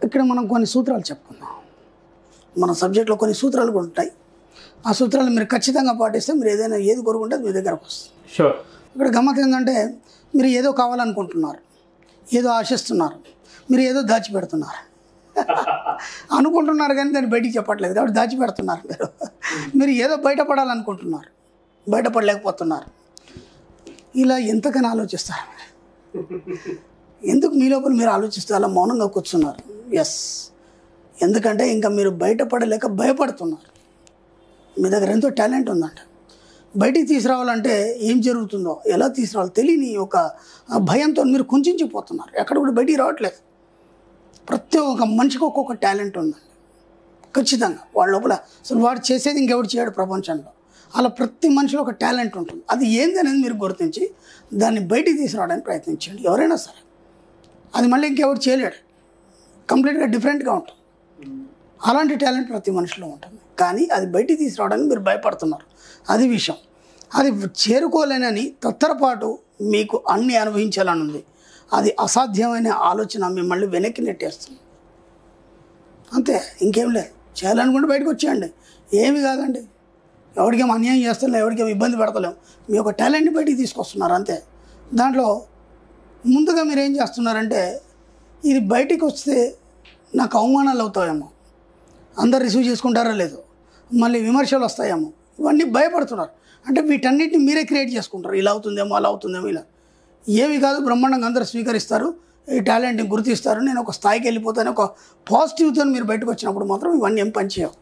ఇక్కడ మనం కొన్ని సూత్రాలు చెప్పుకుందాం. మన సబ్జెక్ట్లో కొన్ని సూత్రాలు కూడా ఉంటాయి. ఆ సూత్రాలు మీరు ఖచ్చితంగా పాటిస్తే మీరు ఏదైనా ఏది కోరుకుంటే అది మీ దగ్గరకు వస్తుంది. షూర్. ఇక్కడ గమ్మత్ ఏంటంటే మీరు ఏదో కావాలనుకుంటున్నారు, ఏదో ఆశిస్తున్నారు, మీరు ఏదో దాచిపెడుతున్నారు అనుకుంటున్నారు కానీ దాన్ని బయటికి చెప్పట్లేదు కాబట్టి దాచిపెడుతున్నారు. మీరు ఏదో బయటపడాలనుకుంటున్నారు, బయటపడలేకపోతున్నారు. ఇలా ఎంతకని ఆలోచిస్తారు? ఎందుకు మీ లోపల మీరు ఆలోచిస్తూ అలా మౌనంగా కూర్చున్నారు? ఎస్, ఎందుకంటే ఇంకా మీరు బయటపడలేక భయపడుతున్నారు. మీ దగ్గర ఎంతో టాలెంట్ ఉందంట, బయటికి తీసుకురావాలంటే ఏం జరుగుతుందో ఎలా తీసుకురావాలో తెలియని ఒక భయంతో మీరు కుంచించిపోతున్నారు. ఎక్కడ కూడా బయటికి రావట్లేదు. ప్రతి ఒక్క మనిషికి ఒక్కొక్క టాలెంట్ ఉందండి ఖచ్చితంగా. వాళ్ళ లోపల అసలు వాడు చేసేది ఇంకెవడు చేయడు ప్రపంచంలో. అలా ప్రతి మనిషిలో ఒక టాలెంట్ ఉంటుంది. అది ఏంది అనేది మీరు గుర్తించి దాన్ని బయటికి తీసుకురావడానికి ప్రయత్నించండి. ఎవరైనా సరే అది మళ్ళీ ఇంకెవడు చేయలేడు, కంప్లీట్గా డిఫరెంట్గా ఉంటుంది. అలాంటి టాలెంట్ ప్రతి మనిషిలో ఉంటుంది. కానీ అది బయటికి తీసుకురావడానికి మీరు భయపడుతున్నారు. అది విషయం. అది చేరుకోలేనని తత్తరపాటు మీకు అన్నీ అనుభవించాలని ఉంది. అది అసాధ్యమైన ఆలోచన మిమ్మల్ని వెనక్కి నెట్టేస్తుంది. అంతే, ఇంకేం లేదు. చేయాలనుకుంటే బయటకు వచ్చేయండి, ఏమి కాదండి. ఎవరికేం అన్యాయం చేస్తలేం, ఎవరికేం ఇబ్బంది పెడతలేం. మీ యొక్క టాలెంట్ని బయటికి తీసుకొస్తున్నారు అంతే. దాంట్లో ముందుగా మీరు ఏం చేస్తున్నారంటే ఇది బయటికి వస్తే నాకు అవమానాలు అవుతాయేమో, అందరు రిసీవ్ చేసుకుంటారో లేదో, మళ్ళీ విమర్శలు వస్తాయేమో, ఇవన్నీ భయపడుతున్నారు. అంటే వీటన్నిటిని మీరే క్రియేట్ చేసుకుంటారు. ఇలా అవుతుందేమో, అలా అవుతుందేమో. ఇలా ఏమి కాదు, బ్రహ్మాండంగా అందరూ స్వీకరిస్తారు, ఈ టాలెంట్ని గుర్తిస్తారు, నేను ఒక స్థాయికి వెళ్ళిపోతాను, ఒక పాజిటివ్తో మీరు బయటకు వచ్చినప్పుడు మాత్రం ఇవన్నీ ఏం పనిచేయవు.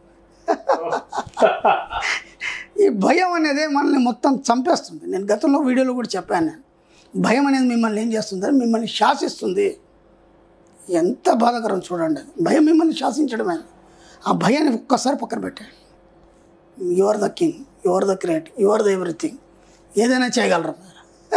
ఈ భయం అనేది మనల్ని మొత్తం చంపేస్తుంది. నేను గతంలో వీడియోలో కూడా చెప్పాను. నేను భయం అనేది మిమ్మల్ని ఏం చేస్తుందని మిమ్మల్ని శాసిస్తుంది. ఎంత బాధాకరం చూడండి. భయం మిమ్మల్ని శాసించడమే. ఆ భయాన్ని ఒక్కసారి పక్కన పెట్టండి. You are the king, you are the great, you are the everything. ఏదైనా చేయగలరు మీరు.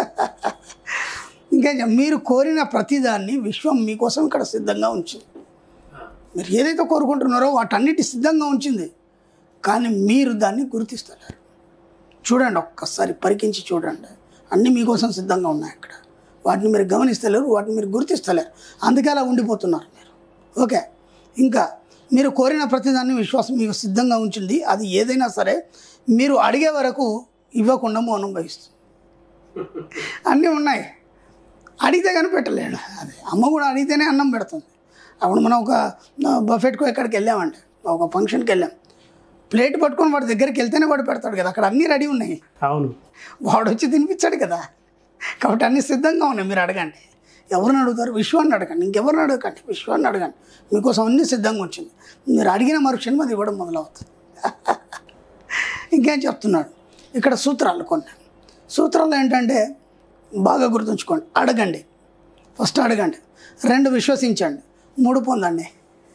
ఇంకా మీరు కోరిన ప్రతిదాన్ని విశ్వం మీకోసం ఇక్కడ సిద్ధంగా ఉంచింది. మీరు ఏదైతే కోరుకుంటున్నారో వాటన్నిటి సిద్ధంగా ఉంచింది. కానీ మీరు దాన్ని గుర్తిస్తలేరు. చూడండి, ఒక్కసారి పరికించి చూడండి. అన్నీ మీకోసం సిద్ధంగా ఉన్నాయి అక్కడ. వాటిని మీరు గమనిస్తలేరు, వాటిని మీరు గుర్తిస్తలేరు. అందుకే అలా ఉండిపోతున్నారు మీరు. ఓకే, ఇంకా మీరు కోరిన ప్రతిదాన్ని విశ్వాసం మీకు సిద్ధంగా ఉంచింది. అది ఏదైనా సరే మీరు అడిగే వరకు ఇవ్వకుండా మౌనం వహిస్తుంది. అన్నీ ఉన్నాయి, అడిగితే కానీ పెట్టలేడు. అది అమ్మ కూడా అడిగితేనే అన్నం పెడుతుంది. అప్పుడు మనం ఒక బఫెట్కో ఎక్కడికి వెళ్ళామంటే, ఒక ఫంక్షన్కి వెళ్ళాం, ప్లేట్ పట్టుకొని వాడి దగ్గరికి వెళ్తేనే వాడు పెడతాడు కదా. అక్కడ అన్నీ రెడీ ఉన్నాయి. అవును, వాడు వచ్చి తినిపించాడు కదా. కాబట్టి అన్నీ సిద్ధంగా ఉన్నాయి. మీరు అడగండి. ఎవరిని అడుగుతారు? విశ్వాన్ని అడగండి. ఇంకెవరిని అడగండి, విశ్వాన్ని అడగండి. మీకోసం అన్నీ సిద్ధంగా వచ్చింది. మీరు అడిగిన మరుక్షణం అది ఇవ్వడం మొదలవుతుంది. ఇంకేం చెప్తున్నాడు ఇక్కడ? సూత్రాలు కొన్ని. సూత్రాలు ఏంటంటే బాగా గుర్తుంచుకోండి. అడగండి, ఫస్ట్ అడగండి. 2 విశ్వసించండి. 3 పొందండి.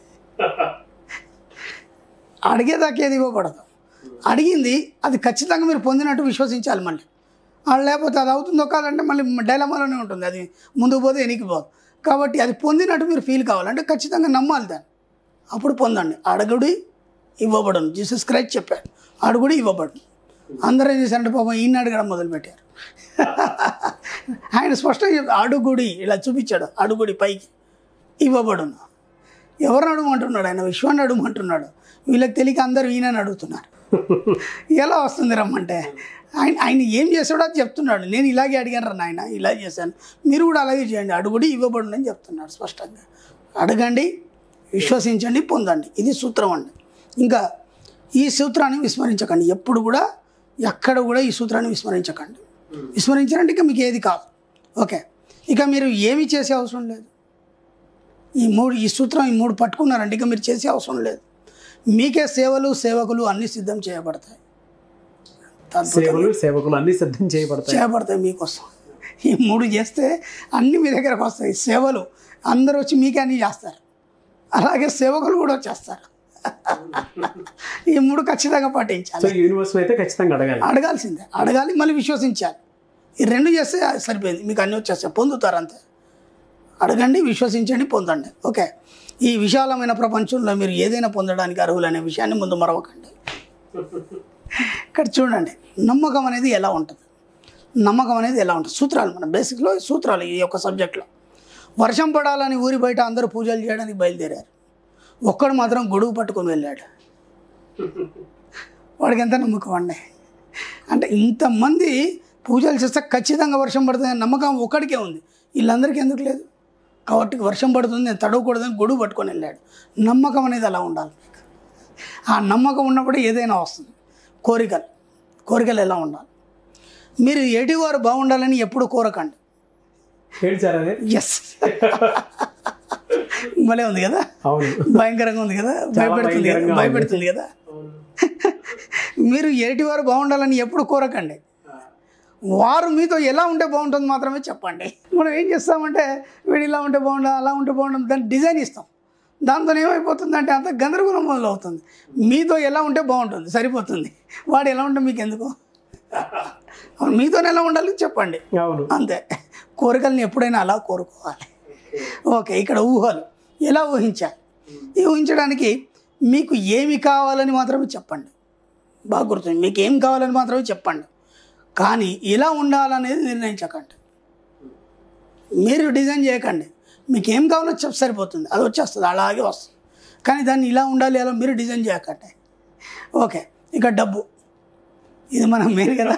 అడిగేదాకా ఏది ఇవ్వబడదు. అడిగింది అది ఖచ్చితంగా మీరు పొందినట్టు విశ్వసించాలి. మళ్ళీ లేకపోతే అది అవుతుందో కాదంటే మళ్ళీ డైలమాలోనే ఉంటుంది. అది ముందుకు పోతే వెనక్కి పోదు. కాబట్టి అది పొందినట్టు మీరు ఫీల్ కావాలంటే ఖచ్చితంగా నమ్మాలి దాన్ని. అప్పుడు పొందండి. అడుగుడి ఇవ్వబడను. జీసస్ క్రైస్ట్ చెప్పాడు, అడుగుడి ఇవ్వబడను. అందరూ ఏం చేశారంటే పాపం ఈయన అడగడం మొదలుపెట్టారు. ఆయన స్పష్టంగా చెప్తాడు, అడుగుడి, ఇలా చూపించాడు. అడుగుడి పైకి ఇవ్వబడును. ఎవరిని అడుగుమంటున్నాడు? ఆయన విశ్వాన్ని అడుగుమంటున్నాడు. వీళ్ళకి తెలియక అందరూ ఈయనని అడుగుతున్నారు. ఎలా వస్తుంది రమ్మంటే? ఆయన ఏం చేశాడో అది చెప్తున్నాడు. నేను ఇలాగే అడిగాను నాయన, ఇలా చేశాను, మీరు కూడా అలాగే చేయండి. అడుగుడి ఇవ్వబడును అని చెప్తున్నాడు స్పష్టంగా. అడగండి, విశ్వసించండి, పొందండి. ఇది సూత్రం అండి. ఇంకా ఈ సూత్రాన్ని విస్మరించకండి. ఎప్పుడు కూడా ఎక్కడ కూడా ఈ సూత్రాన్ని విస్మరించకండి. విస్మరించారంటే ఇక మీకు ఏది కాదు. ఓకే, ఇక మీరు ఏమీ చేసే అవసరం లేదు. ఈ సూత్రం ఈ 3 పట్టుకున్నారంటే ఇక మీరు చేసే అవసరం లేదు. మీకే సేవలు సేవకులు అన్నీ సిద్ధం చేయబడతాయి. సేవకులు అన్నీ సిద్ధం చేయబడతాయి మీకోసం. ఈ 3 చేస్తే అన్నీ మీ దగ్గరకు వస్తాయి. సేవలు అందరూ వచ్చి మీకే అన్నీ చేస్తారు. అలాగే సేవకులు కూడా వచ్చేస్తారు. ఈ 3 ఖచ్చితంగా పాటించాలి. యూనివర్స్ అయితే ఖచ్చితంగా అడగాల్సిందే. అడగాలి, మళ్ళీ విశ్వసించాలి. ఈ 2 చేస్తే సరిపోయింది, మీకు అన్నీ వచ్చేస్తాయి, పొందుతారు అంతే. అడగండి, విశ్వసించండి, పొందండి. ఓకే, ఈ విశాలమైన ప్రపంచంలో మీరు ఏదైనా పొందడానికి అర్హులనే విషయాన్ని ముందు మరవకండి. ఇక్కడ చూడండి, నమ్మకం అనేది ఎలా ఉంటుంది? నమ్మకం అనేది ఎలా ఉంటుంది? సూత్రాలు, మన బేసిక్లో సూత్రాలు ఈ యొక్క సబ్జెక్ట్లో. వర్షం పడాలని ఊరి బయట అందరూ పూజలు చేయడానికి బయలుదేరారు. ఒక్కడు మాత్రం గొడుగు పట్టుకొని వెళ్ళాడు. వాడికి ఎంత నమ్మకం అండి. అంటే ఇంతమంది పూజలు చేస్తే ఖచ్చితంగా వర్షం పడుతుంది నమ్మకం ఒక్కడికే ఉంది, వీళ్ళందరికీ ఎందుకు లేదు? కాబట్టి వర్షం పడుతుంది, నేను తడవకూడదని గొడుగు పట్టుకొని వెళ్ళాడు. నమ్మకం అనేది అలా ఉండాలి మీకు. ఆ నమ్మకం ఉన్నప్పుడు ఏదైనా వస్తుంది. కోరికలు ఎలా ఉండాలి? మీరు ఎటువారు బాగుండాలని ఎప్పుడు కోరకండి. ఎస్, భలే ఉంది కదా, భయంకరంగా ఉంది కదా, భయపెడుతుంది కదా. మీరు ఎటువారు బాగుండాలని ఎప్పుడు కోరకండి. వారు మీతో ఎలా ఉంటే బాగుంటుంది మాత్రమే చెప్పండి. మనం ఏం చేస్తామంటే వీడు ఇలా ఉంటే బాగుంటుంది, అలా ఉంటే బాగుంటుంది, దాన్ని డిజైన్ ఇస్తాం. దాంతో ఏమైపోతుందంటే అంత గందరగోళం మొదలవుతుంది. మీతో ఎలా ఉంటే బాగుంటుంది సరిపోతుంది, వాడు ఎలా ఉంటే మీకు ఎందుకు? మీతో ఎలా ఉండాలి చెప్పండి, అంతే. కోరికల్ని ఎప్పుడైనా అలా కోరుకోవాలి. ఓకే, ఇక్కడ ఊహలు ఎలా ఊహించాలి? ఈ ఊహించడానికి మీకు ఏమి కావాలని మాత్రమే చెప్పండి. బాగా గుర్తుంది, మీకు ఏం కావాలని మాత్రమే చెప్పండి. కానీ ఎలా ఉండాలనేది నిర్ణయించకండి. మీరు డిజైన్ చేయకండి. మీకు ఏం కావాలో చెప్పి సరిపోతుంది, అది వచ్చేస్తుంది, అలాగే వస్తుంది. కానీ దాన్ని ఇలా ఉండాలి అలా మీరు డిజైన్ చేయకండి. ఓకే, ఇక డబ్బు, ఇది మనం మెయిన్ కదా.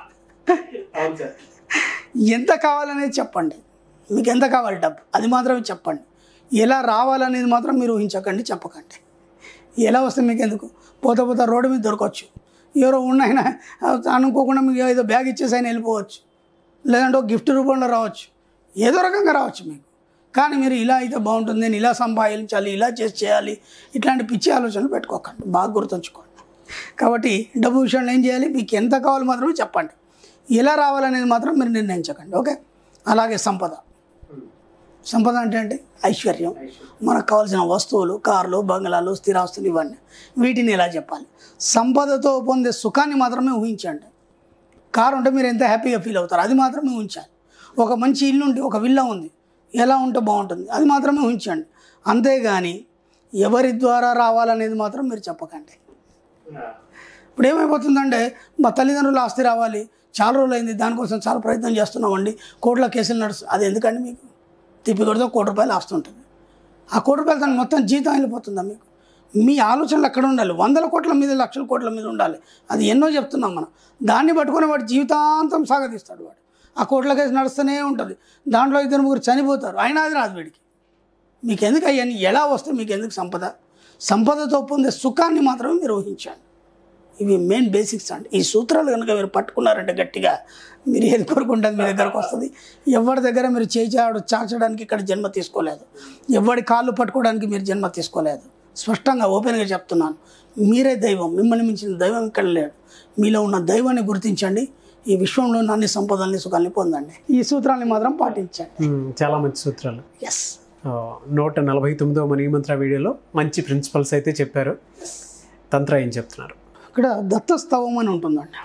ఎంత కావాలనేది చెప్పండి. మీకు ఎంత కావాలి డబ్బు, అది మాత్రమే చెప్పండి. ఎలా రావాలనేది మాత్రం మీరు ఊహించకండి, చెప్పకండి. ఎలా వస్తే మీకు ఎందుకు? పోతా రోడ్డు మీద దొరకవచ్చు, ఎవరో ఉన్నాయన అనుకోకుండా మీకు ఏదో బ్యాగ్ ఇచ్చేసి ఆయన వెళ్ళిపోవచ్చు, లేదంటే ఒక గిఫ్ట్ రూపంలో రావచ్చు, ఏదో రకంగా రావచ్చు మీకు. కానీ మీరు ఇలా అయితే బాగుంటుంది, నేను ఇలా సంపాదించాలి, ఇలా చేయాలి, ఇట్లాంటి పిచ్చి ఆలోచనలు పెట్టుకోకండి. బాగా గుర్తుంచుకోండి. కాబట్టి డబ్బు విషయంలో ఏం చేయాలి? మీకు ఎంత కావాలో మాత్రమే చెప్పండి, ఎలా రావాలనేది మాత్రం మీరు నిర్ణయించకండి. ఓకే, అలాగే సంపద అంటే ఏంటి? ఐశ్వర్యం, మనకు కావాల్సిన వస్తువులు, కార్లు, బంగ్లాలు, స్థిరాస్తులు, ఇవన్నీ. వీటిని ఎలా చెప్పాలి? సంపదతో పొందే సుఖాన్ని మాత్రమే ఊహించండి. కారు ఉంటే మీరు ఎంత హ్యాపీగా ఫీల్ అవుతారు, అది మాత్రమే ఊహించాలి. ఒక మంచి ఇల్లు ఉండి ఒక విల్లా ఉంది, ఎలా ఉంటే బాగుంటుంది, అది మాత్రమే ఊహించండి. అంతేగాని ఎవరి ద్వారా రావాలనేది మాత్రం మీరు చెప్పకండి. ఇప్పుడు ఏమైపోతుందంటే మా తల్లిదండ్రుల ఆస్తి రావాలి, చాలా రోజులు అయింది, దానికోసం చాలా ప్రయత్నం చేస్తున్నామండి, కోర్టులో కేసులు నడుస్తుంది. అది ఎందుకండి? మీకు తిప్పి కొడితే ₹1 ఆస్తి ఉంటుంది. ఆ ₹1 దాన్ని మొత్తం జీతం వెళ్ళిపోతుందా మీకు? మీ ఆలోచనలు అక్కడ ఉండాలి. 100 కోట్ల మీద, లక్షల కోట్ల మీద ఉండాలి. అది ఎన్నో చెప్తున్నాం మనం. దాన్ని పట్టుకుని వాడు జీవితాంతం సాగదీస్తాడు. వాడు ఆ కోట్ల కేసు నడుస్తూనే ఉంటుంది, దాంట్లో 2-3 చనిపోతారు, అయినా అది రాదు వీడికి. మీకు ఎందుకు అయ్యాన్ని? ఎలా వస్తే మీకు ఎందుకు సంపదతో పొందే సుఖాన్ని మాత్రమే మీరు ఊహించండి. ఇవి మెయిన్ బేసిక్స్ అండి. ఈ సూత్రాలు కనుక మీరు పట్టుకున్నారంటే గట్టిగా, మీరు ఏది కోరుకుంటుంది మీ దగ్గరకు వస్తుంది. ఎవరి దగ్గర మీరు చాచడానికి ఇక్కడ జన్మ తీసుకోలేదు, ఎవరి కాళ్ళు పట్టుకోవడానికి మీరు జన్మ తీసుకోలేదు. స్పష్టంగా ఓపెన్గా చెప్తున్నాను, మీరే దైవం, మిమ్మల్ని మించిన దైవం ఇక్కడ లేడు. మీలో ఉన్న దైవాన్ని గుర్తించండి, ఈ విశ్వంలో అన్ని సంపదల్ని, సుఖాన్ని పొందండి. ఈ సూత్రాన్ని మాత్రం పాటించండి. చాలా మంచి సూత్రాలు. ఎస్, 149వ మనీ మంత్ర వీడియోలో మంచి ప్రిన్సిపల్స్ అయితే చెప్పారు. తంత్ర ఏం చెప్తున్నారు? ఇక్కడ దత్తస్తవం అని ఉంటుందండి.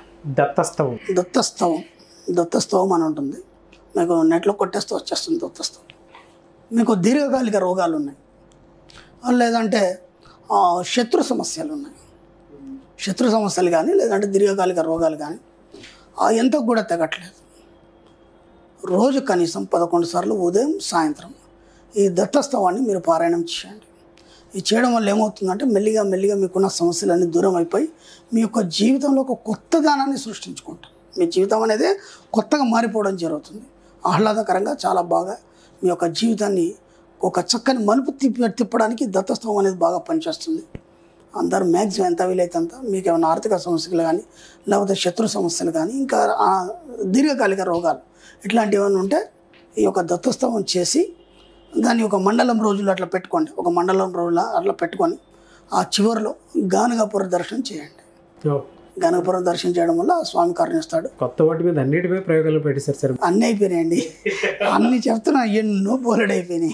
దత్తస్తవం అని ఉంటుంది. మీకు నెట్లో కొట్టేస్తే వచ్చేస్తుంది దత్తస్తవం. మీకు దీర్ఘకాలిక రోగాలు ఉన్నాయి, లేదంటే శత్రు సమస్యలు ఉన్నాయి. శత్రు సమస్యలు కానీ లేదంటే దీర్ఘకాలిక రోగాలు కానీ ఎంత కూడా తెగట్లేదు. రోజు కనీసం 11 సార్లు ఉదయం సాయంత్రం ఈ దత్తస్తవాన్ని మీరు పారాయణం చేయండి. ఇది చేయడం వల్ల ఏమవుతుందంటే మెల్లిగా మీకున్న సమస్యలన్నీ దూరం అయిపోయి మీ యొక్క జీవితంలో ఒక కొత్త దానాన్ని సృష్టించుకుంటారు. మీ జీవితం అనేది కొత్తగా మారిపోవడం జరుగుతుంది. ఆహ్లాదకరంగా చాలా బాగా మీ యొక్క జీవితాన్ని ఒక చక్కని మలుపు తిప్పడానికి దత్తస్తవం అనేది బాగా పనిచేస్తుంది. అందరూ మ్యాక్సిమం ఎంత వీలైతే అంత, మీకు ఏమైనా ఆర్థిక సమస్యలు కానీ లేకపోతే శత్రు సమస్యలు కానీ ఇంకా దీర్ఘకాలిక రోగాలు ఇట్లాంటివి ఏమైనా ఉంటే ఈ యొక్క దత్తస్తవం చేసి దాన్ని ఒక మండలం రోజులు అట్లా పెట్టుకోండి. ఒక మండలం రోజుల అట్లా పెట్టుకొని ఆ చివరిలో గానగాపుర దర్శనం చేయండి. గానగాపురం దర్శనం చేయడం వల్ల స్వామి కరుణిస్తాడు. కొత్త వాటి మీద అన్నిటిపై ప్రయోగాలు పెట్టేశారు సార్. అన్నీ అయిపోయినాయండి, అన్నీ చెప్తున్నా, ఎన్నో పోలెడైపోయినాయి.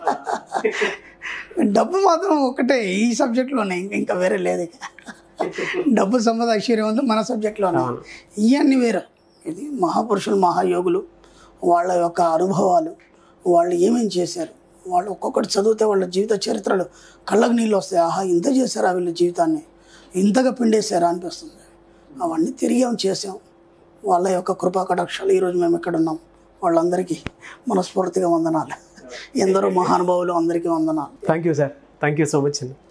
డబ్బు మాత్రం ఒకటే ఈ సబ్జెక్ట్లోనే, ఇంకా వేరే లేదు. డబ్బు, సంపద, ఐశ్వర్యం ఉంది మన సబ్జెక్ట్లోనే. ఇవన్నీ వేరే. ఇది మహాపురుషులు, మహాయోగులు, వాళ్ళ యొక్క అనుభవాలు, వాళ్ళు ఏమేమి చేశారు, వాళ్ళు ఒక్కొక్కటి చదివితే వాళ్ళ జీవిత చరిత్రలు కళ్ళకు నీళ్ళు వస్తాయి. ఆహా, ఇంత చేశారా వీళ్ళ జీవితాన్ని, ఇంతగా పిండేశారా అనిపిస్తుంది. అవన్నీ తిరిగాం, చేసాం. వాళ్ళ యొక్క కృపా కటాక్షాలు ఈరోజు మేము ఎక్కడ ఉన్నాం. వాళ్ళందరికీ మనస్ఫూర్తిగా వందనాలు. ఎందరో మహానుభావులు, అందరికీ వందనాలు. Thank you sir. Thank you so much అండి.